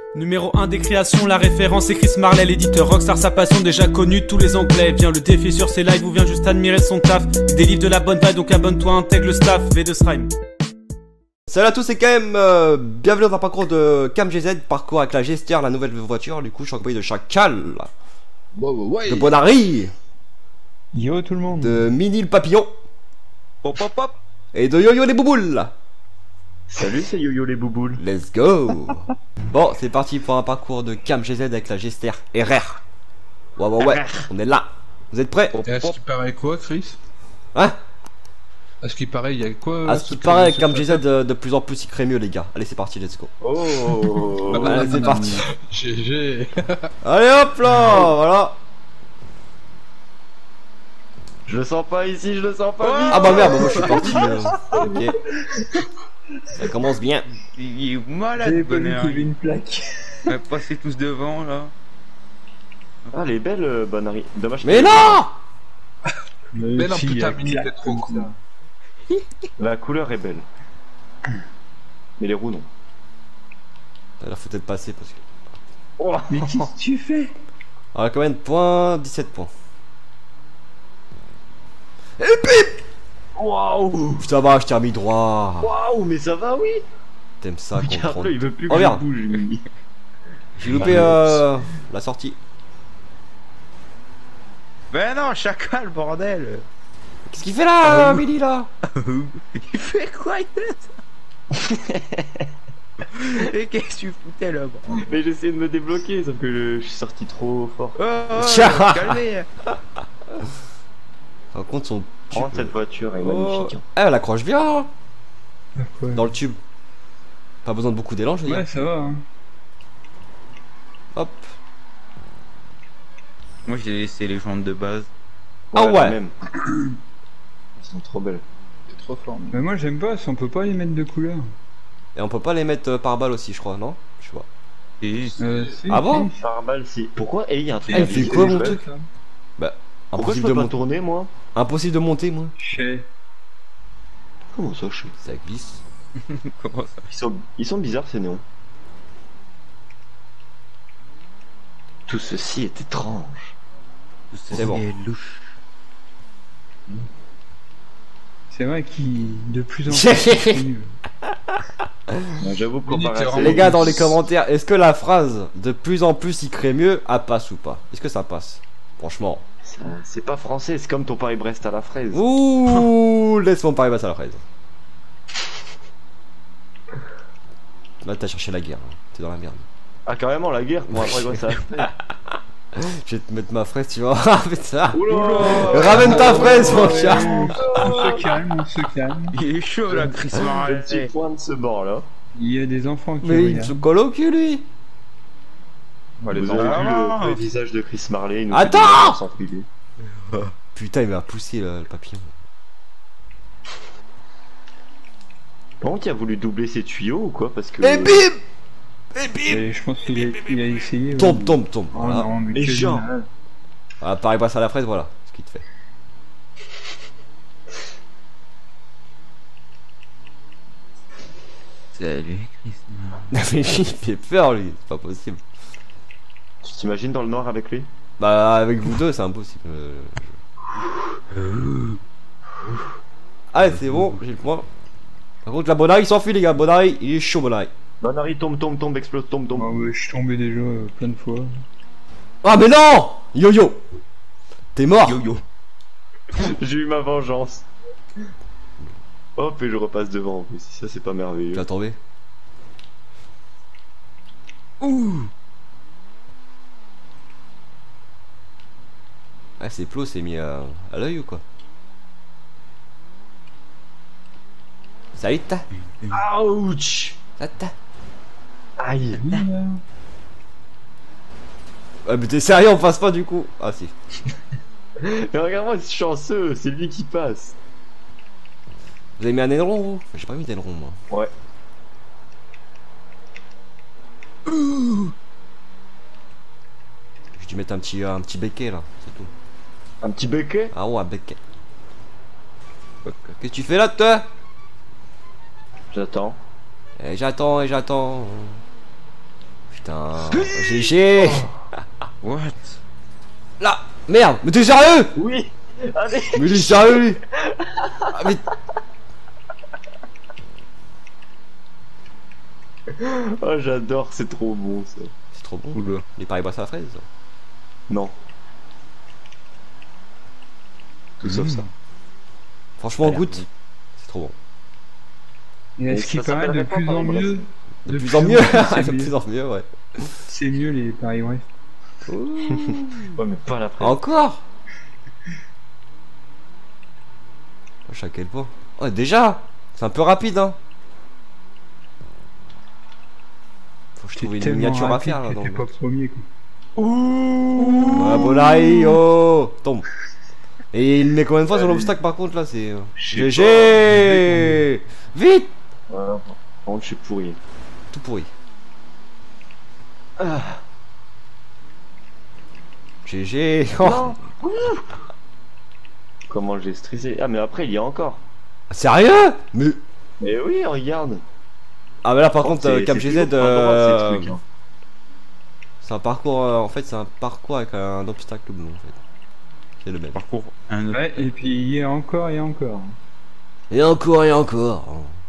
Numéro 1 des créations, la référence est Chris Marley, l'éditeur rockstar, sa passion déjà connue de tous les anglais. Viens le défier sur ses lives ou viens juste admirer son taf. Il délivre de la bonne vibe, donc abonne-toi, intègre le staff. V2 Srime. Salut à tous, c'est KM, bienvenue dans un parcours de CamGZ, parcours avec la Gester, la nouvelle voiture. Du coup, je suis accompagné de Chacal, de Bonari, yo tout le monde, de Mini le Papillon, Hop hop hop. et de Yo-Yo les Bouboules. Salut, c'est Yo-Yo les bouboules. Let's go. Bon, c'est parti pour un parcours de CamGZ avec la Gester RR. Ouais, on est là. Vous êtes prêts? Et à ce qui paraît quoi, Chris? Hein? À ce qui paraît, il y a quoi? À ce qui paraît, avec CamGZ de plus en plus il crée mieux, les gars. Allez, c'est parti, let's go. Oh. Allez, c'est parti. GG. Allez hop là, voilà. Je le sens pas ici, je le sens pas. Ah bah merde, moi je suis parti. Ok. Ça commence bien. Il est malade, j'avais pas vu bonheur. qu'il y avait une plaque. Passez tous devant là. Ah, elle est belle, Bonari. Dommage. Mais non! Mais non, putain, Mini, t'es trop con. La couleur est belle. Mais les roues, non. Il faut peut-être passer parce que. Oh. Mais qu'est-ce que tu fais? Alors, combien de points? 17 points. Et pip! Waouh. Putain, bah, je t'ai remis droit. Waouh, mais ça va, oui. T'aimes ça, comprendre. Regarde-le, il veut plus que Oh, je merde. bouge, Mini. J'ai loupé la sortie. Ben non, chacal, bordel. Qu'est-ce qu'il fait là, Mini là? Il fait quoi, il Et qu'est-ce que tu foutais là, bro? Mais j'essaie de me débloquer, sauf que je suis sorti trop fort. Oh, calmez. Par contre, son tube. Oh, cette voiture est Oh. magnifique. hein. Elle accroche bien Ouais, dans le tube. Pas besoin de beaucoup d'élan, je veux dire. ça va. Hein. Hop. Moi j'ai laissé les jantes de base. Ah ouais. Même. Elles sont trop belles. T'es trop fort. Mais moi j'aime pas, on peut pas les mettre de couleur. Et on peut pas les mettre par balle aussi, je crois, non? Je sais pas. Et Si, Ah bon? si. Par balle, si. Pourquoi? Eh, il y a un truc. Elle à fait dire. quoi, mon Ouais, truc? ça. Pourquoi je Impossible peux de pas monter. tourner, moi? Impossible de monter, moi. Je sais. Comment ça, je sais? Ça glisse. comment ça? Ils sont bizarres, ces néons. Tout ceci est étrange. C'est bon. Louche. C'est vrai qu'il de plus en plus c'est mieux. J'avoue que Mini, comparé t'es à vraiment- Les gars, dans les commentaires, est-ce que la phrase de plus en plus il crée mieux, elle passe ou pas? Est-ce que ça passe? Franchement. c'est pas français, c'est comme ton Paris-Brest à la fraise. Ouh, laisse-moi parler à la fraise. Là, t'as cherché la guerre. Hein. T'es dans la merde. Ah, carrément, la guerre. Bon, après, quoi, ça Je vais te mettre ma fraise, tu vois. Ah, putain. Oula. Ramène ta fraise, mon chat. On se calme, on se calme. Il est chaud là, Chris Le Marley. petit point de ce bord-là. Il y a des enfants qui Mais il regardent. se colle au cul, lui. Vous les avez vu enfants. le visage de Chris Marley. Il nous Attends. fait des gens sans filer. Putain, il m'a poussé le papillon. Par contre, il a voulu doubler ses tuyaux ou quoi? Parce que. Et bim. Et bim. Et je pense qu'il a essayé. Tombe, ouais. tombe, tombe. Oh Voilà. non, mais Les quel gens. dommage. Ah, pareil, passe à la fraise, voilà ce qu'il te fait. Salut, Chris Marley. Mais il fait peur, lui. C'est pas possible. Tu t'imagines dans le noir avec lui? Bah, avec vous deux, c'est impossible. Allez, c'est bon, j'ai le point. Par contre, la Bonari, il s'enfuit, les gars. Bonari, il est chaud, Bonari. Bonari, tombe, explose, tombe. Ah ouais, je suis tombé déjà plein de fois. Ah, mais non! Yo-yo! T'es mort! Yo-yo. J'ai eu ma vengeance. Hop, et je repasse devant en plus. Ça, c'est pas Tu merveilleux. vas tomber. Ouh. Ah, c'est Plo, c'est mis à l'œil ou quoi? Salut, ta! Ouch. Ta. Aïe. Ah, mais t'es sérieux, on passe pas du coup? Ah, si. Mais regarde-moi, c'est chanceux, c'est lui qui passe. Vous avez mis un aileron, vous? J'ai pas mis d'aileron, moi. Ouais. J'ai dû mettre un petit becquet là, c'est tout. Un petit becquet. Ah ouais, un becquet. Qu'est-ce que tu fais là, toi? J'attends. Et j'attends. Putain. GG. What? Là. Merde. Mais t'es sérieux? Oui. Allez. Mais il est sérieux lui. Ah, mais... Oh j'adore, c'est trop bon ça. C'est trop bon. Oula. Les paris boissons à la fraise. Non. Tout sauf ça. Franchement, goûte. C'est trop bon. Et ce qui paraît de plus en mieux. De plus en mieux. De plus en mieux, ouais. C'est mieux les paris bref. Ouais mais pas la fraise. Encore. Je sais à quel point. Oh déjà. C'est un peu rapide hein. Faut que je trouve une miniature à faire là. T'es pas premier quoi. Ouh. Ah Bolari, oh. Tombe. Et il met combien de fois sur l'obstacle par contre là c'est... GG. Vite. Ouais, par contre je suis pourri. Tout pourri. GG. Oh. Comment j'ai stressé. Ah mais après il y a encore. Sérieux? Mais... Mais oui regarde. Ah bah là par contre c'est Cap GZ toujours par droite, ces trucs, hein. c'est un parcours en fait c'est un parcours avec un obstacle bleu en fait. C'est le même. Parcours un autre. Ouais, et puis il y a encore et encore. Et encore et encore.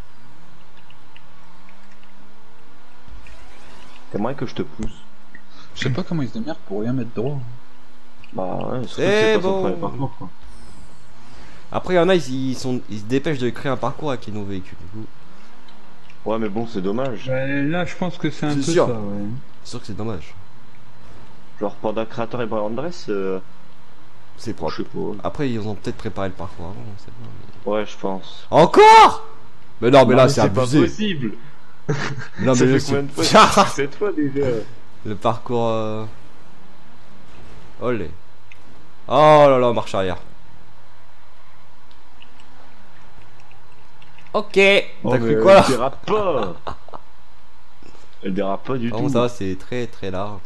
T'aimerais que je te pousse. Je sais pas comment ils se démerdent pour rien mettre droit. Bah ouais, C'est pas son bon. premier parcours, quoi. Après il y en a ils se dépêchent de créer un parcours avec les nouveaux véhicules du coup. Ouais mais bon c'est dommage. Là je pense que c'est un peu C'est sûr. ça ouais. C'est sûr que c'est dommage. Genre Panda Creator et Brian Andres C'est je propre. sais pas. Après ils ont peut-être préparé le parcours avant, on sait pas. Mais... Ouais je pense. Encore. Mais non mais là c'est pas abusé. possible. Non Ça mais fait combien de fois c'est... cette fois déjà. Le parcours Olé. Oh là là, marche arrière. Ok. Oh, T'as mais cru quoi là? Elle dérape pas. Elle dérape pas du Oh, tout. ça va, c'est très très large.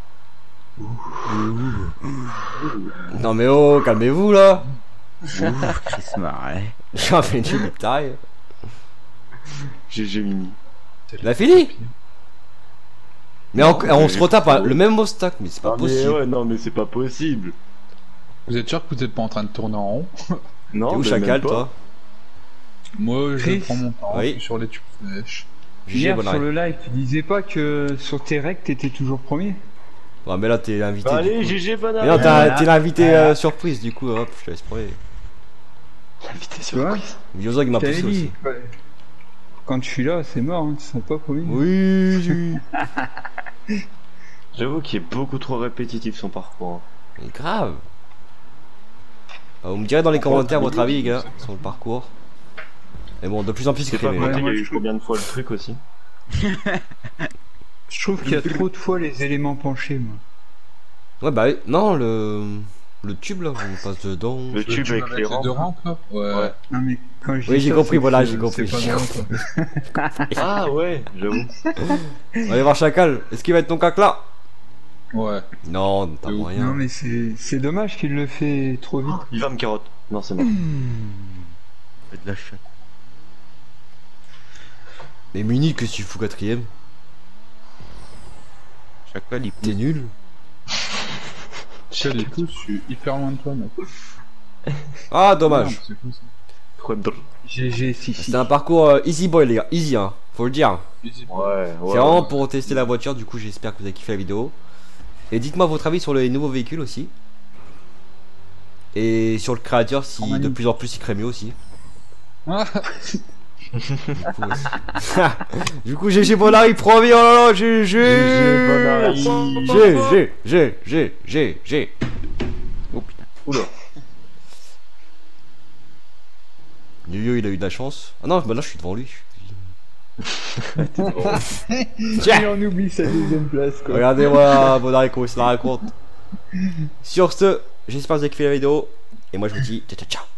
Non mais oh, calmez-vous là. Chris Marlet. J'ai fait une chute de taille. GG Mini. Il a fini. Mais on se retape à le même obstacle, mais c'est pas Ah, mais possible. ouais, non mais c'est pas possible. Vous êtes sûr que vous êtes pas en train de tourner en rond? Non, T'es où mais Chacal même pas. toi? Moi je Chris. prends mon temps, Oui. je suis sur les tubes flèches. J'ai Hier bon sur arrêt. le live tu disais pas que sur tes règles t'étais toujours premier? Ouais mais là t'es l'invité. Bah, du allez coup. GG Mais non Banana. t'es l'invité surprise du coup, hop, je te laisse parler. L'invité Tu vois? surprise. Yozog m'a T'avais poussé dit, aussi. ouais. Quand je suis là c'est mort, hein, tu seras pas premier. Oui. J'avoue qu'il est beaucoup trop répétitif son parcours. Mais grave. Vous me direz dans les commentaires votre avis les gars sur le parcours. Mais bon, de plus en plus C'est pas crémé. compté, il y a moi, eu je combien de fois le truc aussi. Je trouve qu'il y a trop de fois les éléments penchés moi. Ouais bah non le tube là, on passe dedans. Le tube avec les deux rampes. rampes là? Ouais. Non mais quand je Oui dis j'ai ça, compris, c'est voilà que j'ai compris. c'est pas drôle, quoi. Ah ouais, j'avoue. On va aller voir Chacal, est-ce qu'il va être ton cac là? Ouais. Non, t'as Non, rien. Non mais c'est dommage qu'il le fait trop vite. Il va me carotte. Non c'est bon. Fais de la chatte. Mais Muni, qu'est-ce que tu fous quatrième? Chaque fois, il T'es nul. Je sais les coups, je suis hyper loin de toi mec. Ah Non, dommage. c'est quoi ça? Trop drôle. GG si. C'était un parcours easy boy les gars, easy hein, faut le dire. Easy. Ouais, ouais. C'est vraiment pour tester la voiture, du coup j'espère que vous avez kiffé la vidéo. Et dites-moi votre avis sur les nouveaux véhicules aussi. Et sur le créateur si de plus en plus il crée mieux aussi. Ah, Du coup GG Bonari premier, oh là là, GG GG. Oh putain. Oula. Yo il a eu de la chance. Ah non, bah là je suis devant lui. Et on oublie sa deuxième place quoi. Regardez-moi Bonari comment il se la raconte. Sur ce, j'espère que vous avez kiffé la vidéo. Et moi je vous dis ciao ciao ciao.